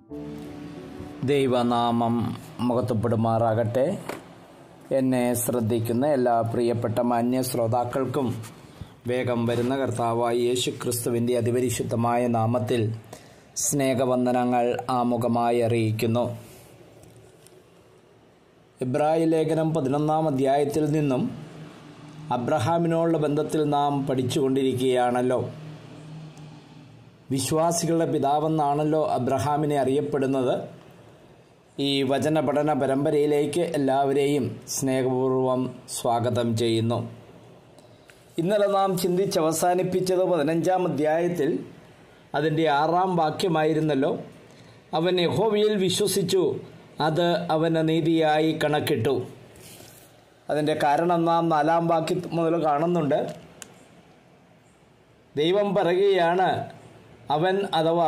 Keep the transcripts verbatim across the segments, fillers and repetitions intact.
ദൈവനാമം മഹത്വപ്പെടുമാറാകട്ടെ. എന്നെ ശ്രദ്ധിക്കുന്ന എല്ലാ പ്രിയപ്പെട്ട മാന്യ ശ്രോതാക്കൾക്കും വേഗം വരുന്ന കർത്താവായ യേശു ക്രിസ്തുവിൻ്റെ അതിപരിശുദ്ധമായ നാമത്തിൽ സ്നേഹവന്ദനങ്ങൾ ആമുഖമായി അറിയിക്കുന്നു. ഇബ്രായ ലേഖനം പതിനൊന്നാം അധ്യായത്തിൽ നിന്നും അബ്രഹാമിനോടുള്ള ബന്ധത്തിൽ നാം പഠിച്ചുകൊണ്ടിരിക്കുകയാണല്ലോ. വിശ്വാസികളുടെ പിതാവെന്നാണല്ലോ അബ്രഹാമിനെ അറിയപ്പെടുന്നത്. ഈ വചന പഠന പരമ്പരയിലേക്ക് എല്ലാവരെയും സ്നേഹപൂർവ്വം സ്വാഗതം ചെയ്യുന്നു. ഇന്നലെ നാം ചിന്തിച്ചവസാനിപ്പിച്ചത് പതിനഞ്ചാം അധ്യായത്തിൽ അതിൻ്റെ ആറാം വാക്യമായിരുന്നല്ലോ. അവൻ യഹോവയിൽ വിശ്വസിച്ചു, അത് അവന് നീതിയായി കണക്കിട്ടു. അതിൻ്റെ കാരണം നാം നാലാം വാക്യം മുതൽ കാണുന്നുണ്ട്. ദൈവം പറയുകയാണ്, അവൻ അഥവാ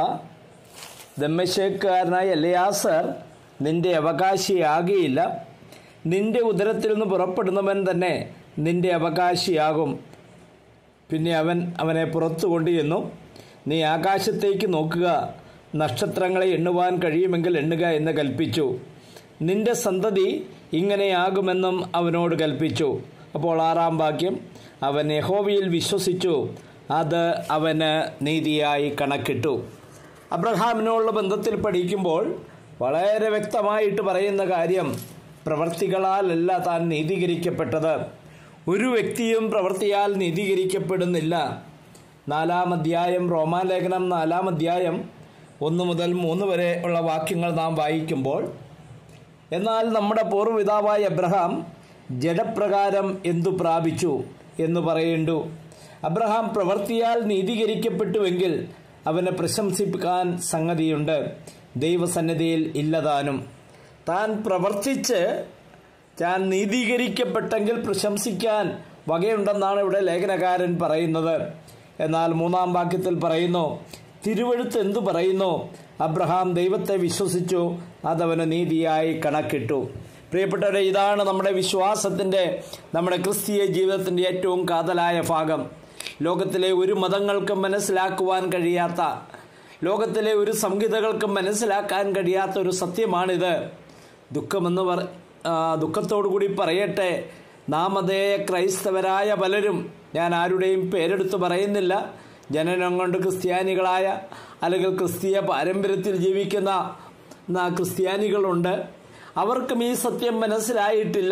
ദമ്മേശേക്കുകാരനായ എലയാസർ നിന്റെ അവകാശിയാകുകയില്ല, നിന്റെ ഉദരത്തിൽ നിന്ന് പുറപ്പെടുന്നവൻ തന്നെ നിന്റെ അവകാശിയാകും. പിന്നെ അവൻ അവനെ പുറത്തു കൊണ്ടുചെന്നു, നീ ആകാശത്തേക്ക് നോക്കുക, നക്ഷത്രങ്ങളെ എണ്ണുവാൻ കഴിയുമെങ്കിൽ എണ്ണുക എന്ന് കൽപ്പിച്ചു. നിന്റെ സന്തതി ഇങ്ങനെയാകുമെന്നും അവനോട് കൽപ്പിച്ചു. അപ്പോൾ ആറാം വാക്യം, അവൻ യഹോവയിൽ വിശ്വസിച്ചു, അത് അവന് നീതിയായി കണക്കിട്ടു. അബ്രഹാമിനോടുള്ള ബന്ധത്തിൽ പഠിക്കുമ്പോൾ വളരെ വ്യക്തമായിട്ട് പറയുന്ന കാര്യം, പ്രവൃത്തികളാലല്ല താൻ നീതീകരിക്കപ്പെട്ടത്. ഒരു വ്യക്തിയും പ്രവൃത്തിയാൽ നീതീകരിക്കപ്പെടുന്നില്ല. നാലാം അധ്യായം, റോമാലേഖനം നാലാം അധ്യായം ഒന്ന് മുതൽ മൂന്ന് വരെ ഉള്ള വാക്യങ്ങൾ നാം വായിക്കുമ്പോൾ, എന്നാൽ നമ്മുടെ പൂർവ്വപിതാവായ അബ്രഹാം ജഡപ്രകാരം എന്തു പ്രാപിച്ചു എന്ന് പറയുന്നു. അബ്രഹാം പ്രവൃത്തിയാൽ നീതീകരിക്കപ്പെട്ടുവെങ്കിൽ അവനെ പ്രശംസിക്കാൻ സംഗതിയുണ്ട്, ദൈവസന്നിധിയിൽ ഇല്ലതാനും. താൻ പ്രവർത്തിച്ച് താൻ നീതീകരിക്കപ്പെട്ടെങ്കിൽ പ്രശംസിക്കാൻ വകയുണ്ടെന്നാണ് ഇവിടെ ലേഖനകാരൻ പറയുന്നത്. എന്നാൽ മൂന്നാം വാക്യത്തിൽ പറയുന്നു, തിരുവെഴുത്ത് എന്തു പറയുന്നു? അബ്രഹാം ദൈവത്തെ വിശ്വസിച്ചു, അതവന് നീതിയായി കണക്കിട്ടു. പ്രിയപ്പെട്ടവരെ, ഇതാണ് നമ്മുടെ വിശ്വാസത്തിൻ്റെ, നമ്മുടെ ക്രിസ്തീയ ജീവിതത്തിൻ്റെ ഏറ്റവും കാതലായ ഭാഗം. ലോകത്തിലെ ഒരു മതങ്ങൾക്കും മനസ്സിലാക്കുവാൻ കഴിയാത്ത, ലോകത്തിലെ ഒരു സംഹിതകൾക്കും മനസ്സിലാക്കാൻ കഴിയാത്ത ഒരു സത്യമാണിത്. ദുഃഖമെന്ന് പറ ദുഃഖത്തോടു കൂടി പറയട്ടെ, നാമധേയ ക്രൈസ്തവരായ പലരും, ഞാൻ ആരുടെയും പേരെടുത്ത് പറയുന്നില്ല, ജനനം കൊണ്ട് ക്രിസ്ത്യാനികളായ അല്ലെങ്കിൽ ക്രിസ്തീയ പാരമ്പര്യത്തിൽ ജീവിക്കുന്ന ക്രിസ്ത്യാനികളുണ്ട്. അവർക്കും ഈ സത്യം മനസ്സിലായിട്ടില്ല.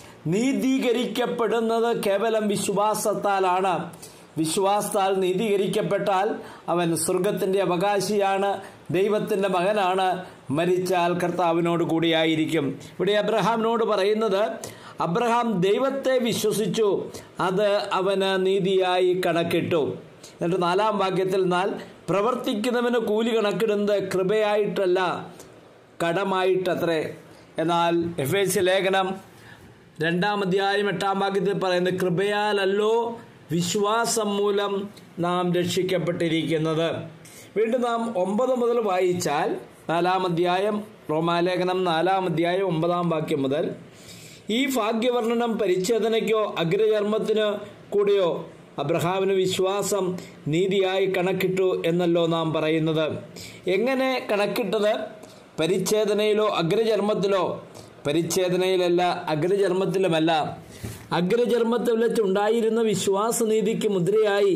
നീതീകരിക്കപ്പെടുന്നത് കേവലം വിശ്വാസത്താലാണ്. വിശ്വാസത്താൽ നീതീകരിക്കപ്പെട്ടാൽ അവൻ സ്വർഗത്തിൻ്റെ അവകാശിയാണ്, ദൈവത്തിൻ്റെ മകനാണ്, മരിച്ചാൽ കർത്താവിനോട് കൂടിയായിരിക്കും. ഇവിടെ അബ്രഹാമിനോട് പറയുന്നത്, അബ്രഹാം ദൈവത്തെ വിശ്വസിച്ചു, അത് അവന് നീതിയായി കണക്കിട്ടു. എന്നിട്ട് നാലാം വാക്യത്തിൽ, എന്നാൽ പ്രവർത്തിക്കുന്നവന് കൂലി കണക്കിടുന്നത് കൃപയായിട്ടല്ല, കടമായിട്ടത്രേ. എന്നാൽ എഫേസ്യ ലേഖനം രണ്ടാം അധ്യായം എട്ടാം വാക്യത്തിൽ പറയുന്നത്, കൃപയാലല്ലോ വിശ്വാസം മൂലം നാം രക്ഷിക്കപ്പെട്ടിരിക്കുന്നത്. വീണ്ടും നാം ഒമ്പത് മുതൽ വായിച്ചാൽ, നാലാം അധ്യായം, റോമാലേഖനം നാലാം അധ്യായം ഒമ്പതാം വാക്യം മുതൽ, ഈ ഭാഗ്യവർണ്ണനം പരിച്ഛേദനയ്ക്കോ അഗ്രചർമ്മത്തിന് കൂടെയോ അബ്രഹാമിന് വിശ്വാസം നീതിയായി കണക്കിട്ടു എന്നല്ലോ നാം പറയുന്നത്. എങ്ങനെ കണക്കിട്ടത്? പരിച്ഛേദനയിലോ അഗ്രചർമ്മത്തിലോ? പരിച്ഛേദനയിലല്ല, അഗ്രചർമ്മത്തിലുമല്ല. അഗ്രചർമ്മത്തിൽ വെച്ചുണ്ടായിരുന്ന വിശ്വാസനീതിക്ക് മുദ്രയായി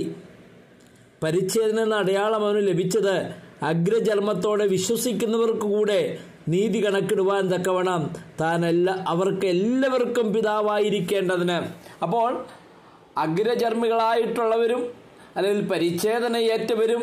പരിച്ഛേദന എന്ന അടയാളം അവന് ലഭിച്ചത് അഗ്രചർമ്മത്തോടെ വിശ്വസിക്കുന്നവർക്ക് കൂടെ നീതി കണക്കിടുവാൻ തക്കവണ്ണം താനല്ല അവർക്ക് എല്ലാവർക്കും പിതാവായിരിക്കേണ്ടതിന്. അപ്പോൾ അഗ്രചർമ്മികളായിട്ടുള്ളവരും അല്ലെങ്കിൽ പരിച്ഛേദനയേറ്റവരും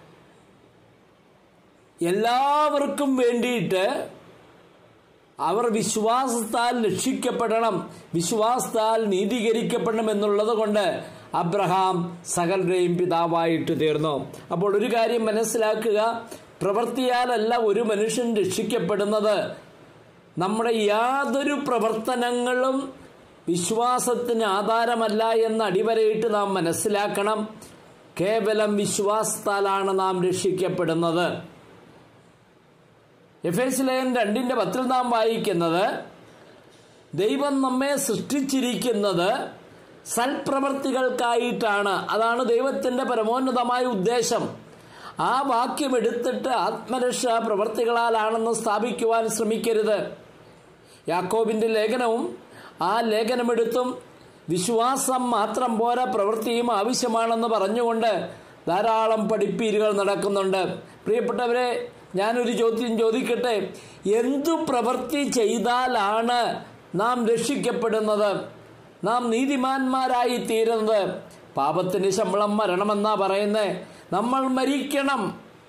എല്ലാവർക്കും വേണ്ടിയിട്ട് അവർ വിശ്വാസത്താൽ രക്ഷിക്കപ്പെടണം, വിശ്വാസത്താൽ നീതീകരിക്കപ്പെടണം എന്നുള്ളത് കൊണ്ട് അബ്രഹാം സകലരുടെയും പിതാവായിട്ട് തീർന്നു. അപ്പോൾ ഒരു കാര്യം മനസ്സിലാക്കുക, പ്രവൃത്തിയാലല്ല ഒരു മനുഷ്യൻ രക്ഷിക്കപ്പെടുന്നത്. നമ്മുടെ യാതൊരു പ്രവർത്തനങ്ങളും വിശ്വാസത്തിന് ആധാരമല്ല എന്ന് അടിവരയിട്ട് നാം മനസ്സിലാക്കണം. കേവലം വിശ്വാസത്താലാണ് നാം രക്ഷിക്കപ്പെടുന്നത്. എഫേസ്യ ലേഖനം രണ്ടിന്റെ പത്തിൽ നാം വായിക്കുന്നത്, ദൈവം നമ്മെ സൃഷ്ടിച്ചിരിക്കുന്നത് സൽപ്രവർത്തികൾക്കായിട്ടാണ്. അതാണ് ദൈവത്തിൻ്റെ പരമോന്നതമായ ഉദ്ദേശം. ആ വാക്യം എടുത്തിട്ട് ആത്മരക്ഷാ പ്രവർത്തികളാലാണെന്ന് സ്ഥാപിക്കുവാൻ ശ്രമിക്കരുത്. യാക്കോബിൻ്റെ ലേഖനവും ആ ലേഖനമെടുത്തും വിശ്വാസം മാത്രം പോരാ, പ്രവൃത്തിയും ആവശ്യമാണെന്ന് പറഞ്ഞുകൊണ്ട് ധാരാളം പഠിപ്പീരുകൾ നടക്കുന്നുണ്ട്. പ്രിയപ്പെട്ടവരെ, ഞാനൊരു ചോദ്യം ചോദിക്കട്ടെ. എന്തു പ്രവൃത്തി ചെയ്താലാണ് നാം രക്ഷിക്കപ്പെടുന്നത്, നാം നീതിമാന്മാരായി തീരുന്നത്? പാപത്തിന് ശമ്പളം മരണമെന്നാ പറയുന്നത്. നമ്മൾ മരിക്കണം.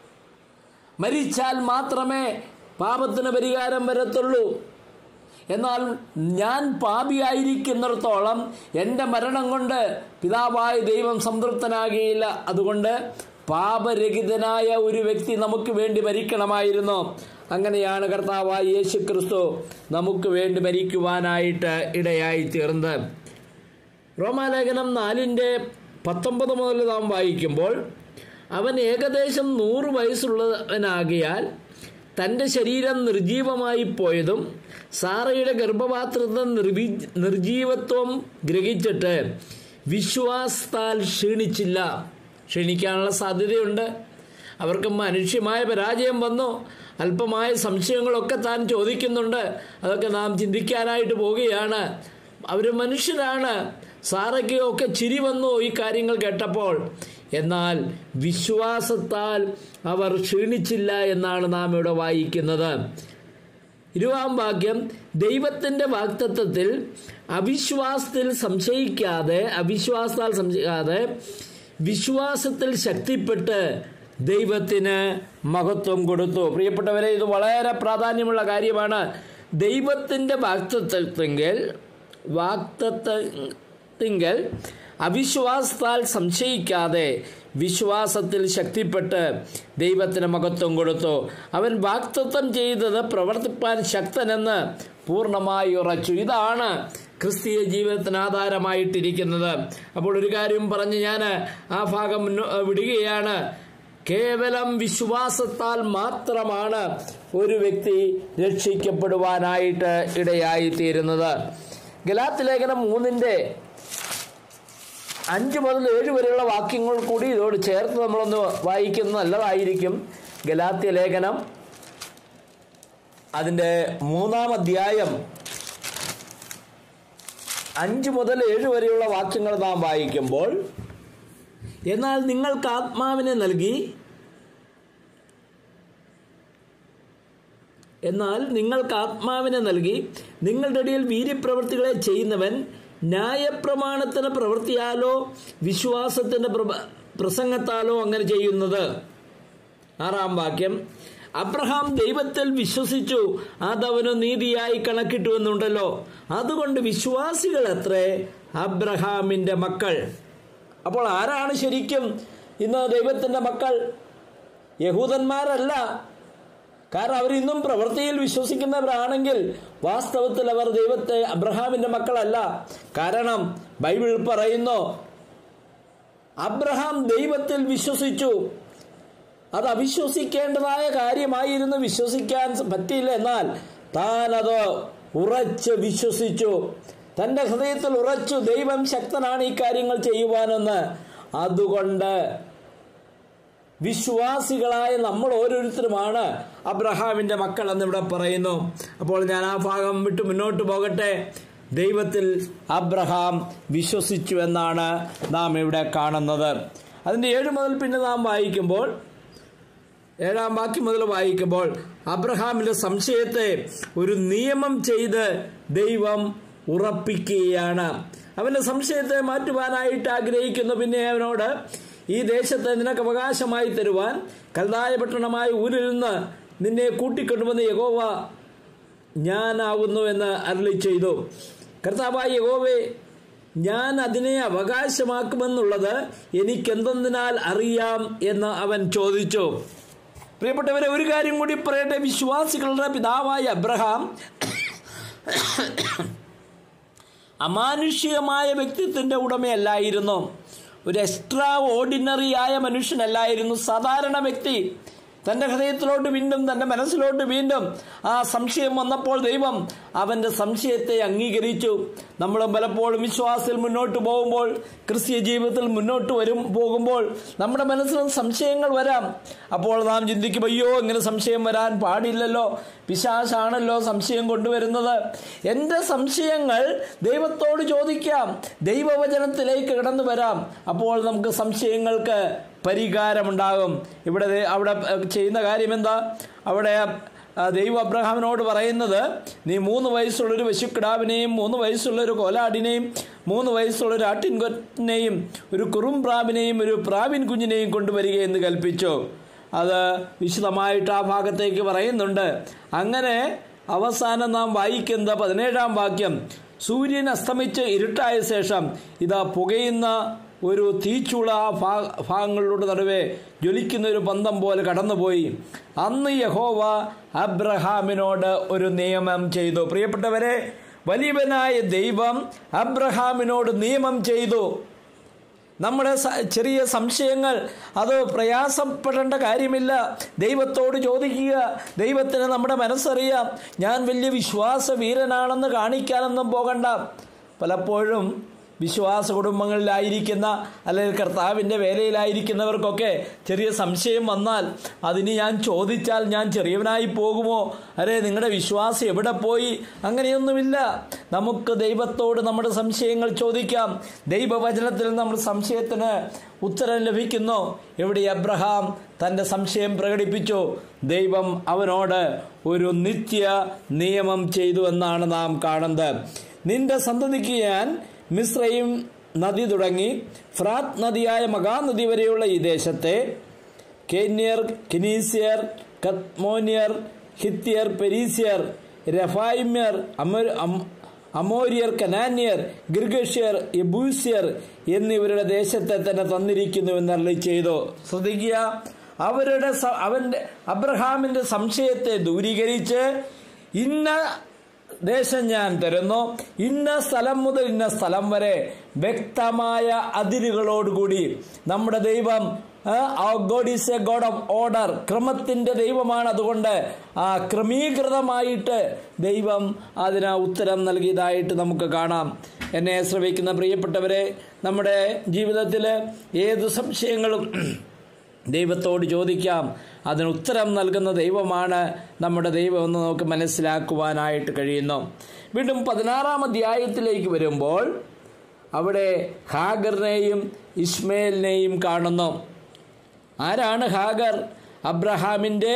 മരിച്ചാൽ മാത്രമേ പാപത്തിന് പരിഹാരം വരത്തുള്ളൂ. എന്നാൽ ഞാൻ പാപിയായിരിക്കുന്നിടത്തോളം എൻ്റെ മരണം കൊണ്ട് പിതാവായ ദൈവം സംതൃപ്തനാകുകയില്ല. അതുകൊണ്ട് പാപരഹിതനായ ഒരു വ്യക്തി നമുക്ക് വേണ്ടി മരിക്കണമായിരുന്നു. അങ്ങനെയാണ് കർത്താവായ യേശു ക്രിസ്തു നമുക്ക് വേണ്ടി മരിക്കുവാനായിട്ട് ഇടയായി തീർന്നത്. റോമാലേഖനം നാലിൻ്റെ പത്തൊമ്പത് മുതൽ നാം വായിക്കുമ്പോൾ, അവൻ ഏകദേശം നൂറ് വയസ്സുള്ളവനാകിയാൽ തൻ്റെ ശരീരം നിർജീവമായി പോയതും സാറയുടെ ഗർഭപാത്രത്തിൽ നിർവി നിർജീവത്വം ഗ്രഹിച്ചിട്ട് വിശ്വാസത്താൽ ക്ഷീണിച്ചില്ല. ക്ഷീണിക്കാനുള്ള സാധ്യതയുണ്ട്. അവർക്ക് മനുഷ്യമായ പരാജയം വന്നു. അല്പമായ സംശയങ്ങളൊക്കെ താൻ ചോദിക്കുന്നുണ്ട്. അതൊക്കെ നാം ചിന്തിക്കാനായിട്ട് പോവുകയാണ്. അവർ മനുഷ്യരാണ്. സാറയ്ക്ക് ഒക്കെ ചിരി വന്നു ഈ കാര്യങ്ങൾ കേട്ടപ്പോൾ. എന്നാൽ വിശ്വാസത്താൽ അവർ ക്ഷീണിച്ചില്ല എന്നാണ് നാം ഇവിടെ വായിക്കുന്നത്. ഇരുപതാം വാക്യം, ദൈവത്തിൻ്റെ വാഗ്ദത്തത്തിൽ അവിശ്വാസത്തിൽ സംശയിക്കാതെ അവിശ്വാസത്താൽ സംശയിക്കാതെ വിശ്വാസത്തിൽ ശക്തിപ്പെട്ട് ദൈവത്തിന് മഹത്വം കൊടുത്തു. പ്രിയപ്പെട്ടവരെ, ഇത് വളരെ പ്രാധാന്യമുള്ള കാര്യമാണ്. ദൈവത്തിൻ്റെ വാഗ്ദത്തത്തിങ്കൽ വാഗ്ദത്തത്തിങ്കൽ അവിശ്വാസത്താൽ സംശയിക്കാതെ വിശ്വാസത്തിൽ ശക്തിപ്പെട്ട് ദൈവത്തിന് മഹത്വം കൊടുത്തു. അവൻ വാഗ്ദത്തം ചെയ്തത് പ്രവർത്തിപ്പാൻ ശക്തനെന്ന് പൂർണ്ണമായി ഉറച്ചു. ഇതാണ് ക്രിസ്തീയ ജീവിതത്തിന് ആധാരമായിട്ടിരിക്കുന്നത്. അപ്പോൾ ഒരു കാര്യം പറഞ്ഞ് ഞാൻ ആ ഭാഗം വിടുകയാണ്. കേവലം വിശ്വാസത്താൽ മാത്രമാണ് ഒരു വ്യക്തി രക്ഷിക്കപ്പെടുവാനായിട്ട് ഇടയായി തീരുന്നത്. ഗലാത്യ ലേഖനം മൂന്നിൻ്റെ അഞ്ച് മുതൽ ഏഴ് വരെയുള്ള വാക്യങ്ങൾ കൂടി ഇതോട് ചേർത്ത് നമ്മളൊന്ന് വായിക്കുന്നത് നല്ലതായിരിക്കും. ഗലാത്യ ലേഖനം അതിൻ്റെ മൂന്നാം അധ്യായം അഞ്ച് മുതൽ ഏഴ് വരെയുള്ള വാക്യങ്ങൾ നാം വായിക്കുമ്പോൾ, എന്നാൽ നിങ്ങൾക്ക് ആത്മാവിനെ നൽകി എന്നാൽ നിങ്ങൾക്ക് ആത്മാവിനെ നൽകി നിങ്ങളുടെ ഇടയിൽ വീര്യപ്രവൃത്തികളെ ചെയ്യുന്നവൻ ന്യായപ്രമാണത്തിന് പ്രവൃത്തിയാലോ വിശ്വാസത്തിൻ്റെ പ്രസംഗത്താലോ അങ്ങനെ ചെയ്യുന്നത്. ആറാം വാക്യം, അബ്രഹാം ദൈവത്തിൽ വിശ്വസിച്ചു, അതവന് നീതിയായി കണക്കിട്ടു എന്നുണ്ടല്ലോ. അതുകൊണ്ട് വിശ്വാസികൾ അത്രേ അബ്രഹാമിൻ്റെ മക്കൾ. അപ്പോൾ ആരാണ് ശരിക്കും ഇന്ന് ദൈവത്തിൻ്റെ മക്കൾ? യഹൂദന്മാരല്ല. കാരണം അവരിന്നും പ്രവൃത്തിയിൽ വിശ്വസിക്കുന്നവരാണെങ്കിൽ വാസ്തവത്തിൽ അവർ ദൈവത്തെ അബ്രഹാമിൻ്റെ മക്കളല്ല. കാരണം ബൈബിൾ പറയുന്നു, അബ്രഹാം ദൈവത്തിൽ വിശ്വസിച്ചു. അത് അവിശ്വസിക്കേണ്ടതായ കാര്യമായിരുന്നു, വിശ്വസിക്കാൻ പറ്റിയില്ല. എന്നാൽ താൻ അത് ഉറച്ച് വിശ്വസിച്ചു. തൻ്റെ ഹൃദയത്തിൽ ഉറച്ചു, ദൈവം ശക്തനാണ് ഈ കാര്യങ്ങൾ ചെയ്യുവാനെന്ന്. അതുകൊണ്ട് വിശ്വാസികളായ നമ്മൾ ഓരോരുത്തരുമാണ് അബ്രഹാമിൻ്റെ മക്കൾ എന്നിവിടെ പറയുന്നു. അപ്പോൾ ഞാൻ ആ ഭാഗം വിട്ട് മുന്നോട്ട് പോകട്ടെ. ദൈവത്തിൽ അബ്രഹാം വിശ്വസിച്ചു എന്നാണ് നാം ഇവിടെ കാണുന്നത്. അതിൻ്റെ ഏഴ് മുതൽ പിന്നെ നാം വായിക്കുമ്പോൾ, ഏഴാം വാക്യം മുതൽ വായിക്കുമ്പോൾ, അബ്രഹാമിൻ്റെ സംശയത്തെ ഒരു നിയമം ചെയ്ത് ദൈവം ഉറപ്പിക്കുകയാണ്. അവൻ്റെ സംശയത്തെ മാറ്റുവാനായിട്ട് ആഗ്രഹിക്കുന്നു. പിന്നെ അവനോട്, ഈ ദേശത്തെ നിനക്ക് അവകാശമായി തരുവാൻ കൽദായ പട്ടണമായ ഊരിൽ നിന്ന് നിന്നെ കൂട്ടിക്കൊണ്ടുവന്ന യഹോവ ഞാനാകുന്നു എന്ന് അരുളി ചെയ്തു. കർത്താവായ യഹോവേ, ഞാൻ അതിനെ അവകാശമാക്കുമെന്നുള്ളത് എനിക്കെന്തെന്നാൽ അറിയാം എന്ന് അവൻ ചോദിച്ചു. പ്രിയപ്പെട്ടവരെ, ഒരു കാര്യം കൂടി പറയട്ടെ. വിശ്വാസികളുടെ പിതാവായ അബ്രഹാം അമാനുഷികമായ വ്യക്തിത്വത്തിൻ്റെ ഉടമയല്ലായിരുന്നു. ഒരു എക്സ്ട്രാ ഓർഡിനറി ആയ മനുഷ്യനല്ലായിരുന്നു, സാധാരണ വ്യക്തി. തൻ്റെ ഹൃദയത്തിലോട്ട് വീണ്ടും തൻ്റെ മനസ്സിലോട്ട് വീണ്ടും ആ സംശയം വന്നപ്പോൾ ദൈവം അവൻ്റെ സംശയത്തെ അംഗീകരിച്ചു. നമ്മളും പലപ്പോഴും വിശ്വാസത്തിൽ മുന്നോട്ട് പോകുമ്പോൾ, ക്രിസ്തീയ ജീവിതത്തിൽ മുന്നോട്ട് വരും പോകുമ്പോൾ നമ്മുടെ മനസ്സിലും സംശയങ്ങൾ വരാം. അപ്പോൾ നാം ചിന്തിക്കും, അയ്യോ ഇങ്ങനെ സംശയം വരാൻ പാടില്ലല്ലോ, പിശാചാണല്ലോ സംശയം കൊണ്ടുവരുന്നത്. എൻ്റെ സംശയങ്ങൾ ദൈവത്തോട് ചോദിക്കാം, ദൈവവചനത്തിലേക്ക് കടന്നു വരാം. അപ്പോൾ നമുക്ക് സംശയങ്ങൾക്ക് പരിഹാരമുണ്ടാകും. ഇവിടെ അവിടെ ചെയ്യുന്ന കാര്യം എന്താ? അവിടെ ദൈവം അബ്രഹാമിനോട് പറയുന്നത്, നീ മൂന്ന് വയസ്സുള്ളൊരു പശുക്കിടാവിനെയും മൂന്ന് വയസ്സുള്ളൊരു കോലാടിനെയും മൂന്ന് വയസ്സുള്ളൊരു ആട്ടിൻകൊറ്റിനെയും ഒരു കുറുംപ്രാവിനെയും ഒരു പ്രാവിൻ കുഞ്ഞിനെയും കൊണ്ടുവരികയെന്ന് കൽപ്പിച്ചു. അത് വിശദമായിട്ട് ആ ഭാഗത്തേക്ക് പറയുന്നുണ്ട്. അങ്ങനെ അവസാനം നാം വായിക്കുന്ന പതിനേഴാം വാക്യം, സൂര്യൻ അസ്തമിച്ച് ഇരുട്ടായ ശേഷം ഇതാ പുകയുന്ന ഒരു തീച്ചുള ഭാ ഭാഗങ്ങളുടെ നടുവേ ജ്വലിക്കുന്ന ഒരു പന്തം പോലെ കടന്നുപോയി. അന്ന് യഹോവ അബ്രഹാമിനോട് ഒരു നിയമം ചെയ്തു. പ്രിയപ്പെട്ടവരെ, വലിയവനായ ദൈവം അബ്രഹാമിനോട് നിയമം ചെയ്തു. നമ്മുടെ ചെറിയ സംശയങ്ങൾ അത് പ്രയാസപ്പെടേണ്ട കാര്യമില്ല. ദൈവത്തോട് ചോദിക്കുക. ദൈവത്തിന് നമ്മുടെ മനസ്സറിയാം. ഞാൻ വലിയ വിശ്വാസ വീരനാണെന്ന് കാണിക്കാനൊന്നും പോകണ്ട. പലപ്പോഴും വിശ്വാസ കുടുംബങ്ങളിലായിരിക്കുന്ന അല്ലെങ്കിൽ കർത്താവിൻ്റെ വേലയിലായിരിക്കുന്നവർക്കൊക്കെ ചെറിയ സംശയം വന്നാൽ അതിന് ഞാൻ ചോദിച്ചാൽ ഞാൻ ചെറിയവനായി പോകുമോ, അരെ നിങ്ങളുടെ വിശ്വാസം എവിടെ പോയി? അങ്ങനെയൊന്നുമില്ല. നമുക്ക് ദൈവത്തോട് നമ്മുടെ സംശയങ്ങൾ ചോദിക്കാം. ദൈവവചനത്തിൽ നമ്മുടെ സംശയത്തിന് ഉത്തരം ലഭിക്കുന്നു. എവിടെ അബ്രഹാം തൻ്റെ സംശയം പ്രകടിപ്പിച്ചു, ദൈവം അവനോട് ഒരു നിത്യ നിയമം ചെയ്തു എന്നാണ് നാം കാണുന്നത്. നിന്റെ സന്തതിക്ക് ഞാൻ മിസ്രയീം നദി തുടങ്ങി ഫ്രാത്ത് നദിയായ മഹാനദി വരെയുള്ള ഈ ദേശത്തെ കേന്യർ, കെനീസ്യർ, കത്മോന്യർ, ഹിത്യർ, പെരീസ്യർ, രഫായിമ്യർ, അമോര്യർ, കനാന്യർ, ഗിർഗഷ്യർ, യെബൂസ്യർ എന്നിവരുടെ ദേശത്തെ തന്നെ തന്നിരിക്കുന്നു എന്നരുളി ചെയ്തു. ശ്രദ്ധിക്കുക, അവരുടെ അവന്റെ അബ്രഹാമിന്റെ സംശയത്തെ ദൂരീകരിച്ച് ഇന്ന ദേശം ഞാൻ തരുന്നു, ഇന്ന സ്ഥലം മുതൽ ഇന്ന സ്ഥലം വരെ വ്യക്തമായ അതിരുകളോടുകൂടി. നമ്മുടെ ദൈവം God is a God of order, ക്രമത്തിന്റെ ദൈവമാണ്. അതുകൊണ്ട് ആ ക്രമീകൃതമായിട്ട് ദൈവം അതിന് ഉത്തരം നൽകിയതായിട്ട് നമുക്ക് കാണാം. എന്നെ ശ്രവിക്കുന്ന പ്രിയപ്പെട്ടവരെ, നമ്മുടെ ജീവിതത്തിൽ ഏത് സംശയങ്ങളും ദൈവത്തോട് ചോദിക്കാം. അതിന് ഉത്തരം നൽകുന്ന ദൈവമാണ് നമ്മുടെ ദൈവം എന്ന് നമുക്ക് മനസ്സിലാക്കുവാനായിട്ട് കഴിയുന്നു. വീണ്ടും പതിനാറാം അധ്യായത്തിലേക്ക് വരുമ്പോൾ അവിടെ ഹാഗറിനെയും ഇസ്മേലിനെയും കാണുന്നു. ആരാണ് ഹാഗർ? അബ്രഹാമിൻ്റെ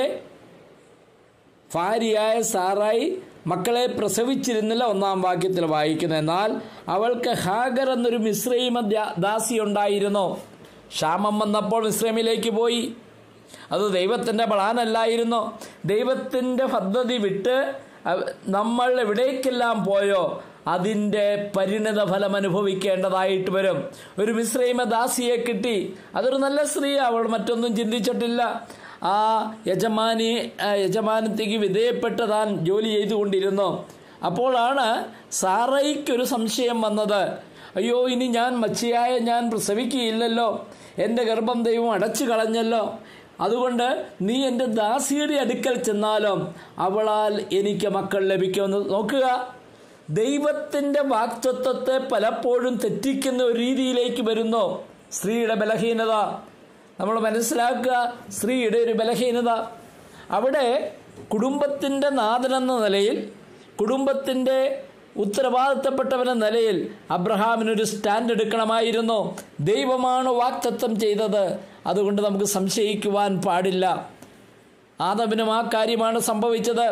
ഭാര്യയായ സാറായി മക്കളെ പ്രസവിച്ചിരുന്നില്ല, ഒന്നാം വാക്യത്തിൽ വായിക്കുന്നു. എന്നാൽ അവൾക്ക് ഹാഗർ എന്നൊരു മിസ്രയീമ ദാസി ഉണ്ടായിരുന്നു. ക്ഷാമം വന്നപ്പോൾ മിസ്രൈമിലേക്ക് പോയി. അത് ദൈവത്തിൻ്റെ പ്ലാനല്ലായിരുന്നു. ദൈവത്തിൻ്റെ പദ്ധതി വിട്ട് നമ്മൾ എവിടേക്കെല്ലാം പോയോ അതിൻ്റെ പരിണിത ഫലം അനുഭവിക്കേണ്ടതായിട്ട് വരും. ഒരു മിസ്രൈമ ദാസിയെ കിട്ടി. അതൊരു നല്ല സ്ത്രീ. അവൾ മറ്റൊന്നും ചിന്തിച്ചിട്ടില്ല. ആ യജമാനി യജമാനത്തേക്ക് വിധേയപ്പെട്ട് താൻ ജോലി ചെയ്തുകൊണ്ടിരുന്നു. അപ്പോഴാണ് സാറയ്ക്കൊരു സംശയം വന്നത്. അയ്യോ, ഇനി ഞാൻ മച്ചിയായ ഞാൻ പ്രസവിക്കുകയില്ലല്ലോ, എൻ്റെ ഗർഭം ദൈവം അടച്ചു കളഞ്ഞല്ലോ. അതുകൊണ്ട് നീ എൻ്റെ ദാസിയുടെ അടുക്കൽ ചെന്നാലും അവളാൽ എനിക്ക് മക്കൾ ലഭിക്കുമെന്ന്. നോക്കുക, ദൈവത്തിൻ്റെ വാക്തത്വത്തെ പലപ്പോഴും തെറ്റിക്കുന്ന ഒരു രീതിയിലേക്ക് വരുന്നു. സ്ത്രീയുടെ ബലഹീനത നമ്മൾ മനസ്സിലാക്കുക. സ്ത്രീയുടെ ഒരു ബലഹീനത അവിടെ കുടുംബത്തിൻ്റെ നാഥനെന്ന നിലയിൽ, കുടുംബത്തിൻ്റെ ഉത്തരവാദിത്തപ്പെട്ടവനെന്ന നിലയിൽ അബ്രഹാമിനൊരു സ്റ്റാൻഡ് എടുക്കണമായിരുന്നു. ദൈവമാണ് വാക്തത്വം ചെയ്തത്. അതുകൊണ്ട് നമുക്ക് സംശയിക്കുവാൻ പാടില്ല. ആദമിനും ആ കാര്യമാണ് സംഭവിച്ചത്.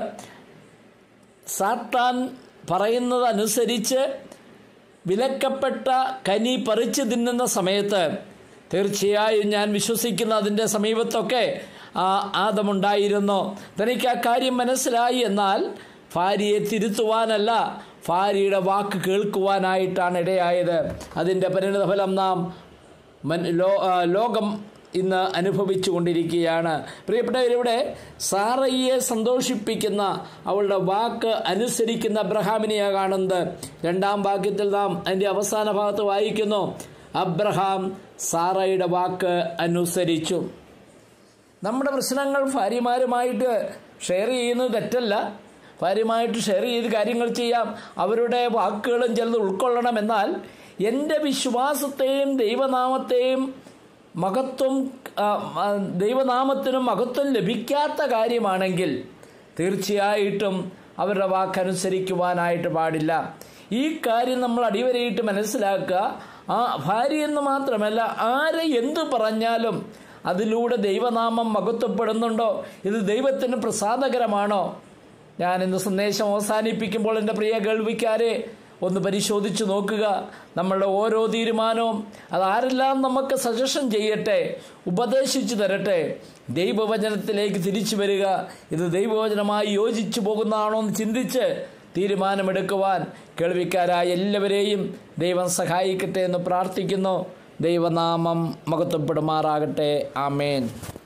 സാത്താൻ പറയുന്നത് അനുസരിച്ച് വിലക്കപ്പെട്ട കനി പറിച്ചു തിന്നുന്ന സമയത്ത് തീർച്ചയായും ഞാൻ വിശ്വസിക്കുന്ന അതിൻ്റെ സമീപത്തൊക്കെ ആ ആദമുണ്ടായിരുന്നു. തനിക്ക് ആ കാര്യം മനസ്സിലായി. എന്നാൽ ഭാര്യയെ തിരുത്തുവാനല്ല, ഭാര്യയുടെ വാക്ക് കേൾക്കുവാനായിട്ടാണ് ഇടയായത്. അതിൻ്റെ പരിണിതഫലം നാം ലോകം ഇന്ന് അനുഭവിച്ചു കൊണ്ടിരിക്കുകയാണ്. പ്രിയപ്പെട്ടവരിവിടെ സാറയെ സന്തോഷിപ്പിക്കുന്ന, അവളുടെ വാക്ക് അനുസരിക്കുന്ന അബ്രഹാമിനെയാണ് കാണുന്നത്. രണ്ടാം വാക്യത്തിൽ നാം അതിൻ്റെ അവസാന ഭാഗത്ത് വായിക്കുന്നു, അബ്രഹാം സാറയുടെ വാക്ക് അനുസരിച്ചു. നമ്മുടെ പ്രശ്നങ്ങൾ ഭാര്യമാരുമായിട്ട് ഷെയർ ചെയ്യുന്നത് തെറ്റല്ല. ഭാര്യമായിട്ട് ഷെയർ ചെയ്ത് കാര്യങ്ങൾ ചെയ്യാം. അവരുടെ വാക്കുകളും ചിലത് ഉൾക്കൊള്ളണം. എന്നാൽ എൻ്റെ വിശ്വാസത്തെയും ദൈവനാമത്തെയും മഹത്വം ദൈവനാമത്തിനും മഹത്വം ലഭിക്കാത്ത കാര്യമാണെങ്കിൽ തീർച്ചയായിട്ടും അവരുടെ വാക്കനുസരിക്കുവാനായിട്ട് പാടില്ല. ഈ കാര്യം നമ്മൾ അടിവരയിട്ട് മനസ്സിലാക്കുക. ആ ഭാര്യയെന്ന് മാത്രമല്ല, ആരെ എന്തു പറഞ്ഞാലും അതിലൂടെ ദൈവനാമം മഹത്വപ്പെടുന്നുണ്ടോ? ഇത് ദൈവത്തിന് പ്രസാദകരമാണോ? ഞാൻ ഇന്ന് സന്ദേശം അവസാനിപ്പിക്കുമ്പോൾ എൻ്റെ പ്രിയ കേൾവിക്കാരെ ഒന്ന് പരിശോധിച്ച് നോക്കുക. നമ്മളുടെ ഓരോ തീരുമാനവും അതാരെല്ലാം നമുക്ക് സജഷൻ ചെയ്യട്ടെ, ഉപദേശിച്ചു തരട്ടെ, ദൈവവചനത്തിലേക്ക് തിരിച്ചു വരിക. ഇത് ദൈവവചനമായി യോജിച്ചു പോകുന്നതാണോ എന്ന് ചിന്തിച്ച് തീരുമാനമെടുക്കുവാൻ കേൾവിക്കാരായ എല്ലാവരെയും ദൈവം സഹായിക്കട്ടെ എന്ന് പ്രാർത്ഥിക്കുന്നു. ദൈവനാമം മഹത്വപ്പെടുമാറാകട്ടെ. ആമേൻ.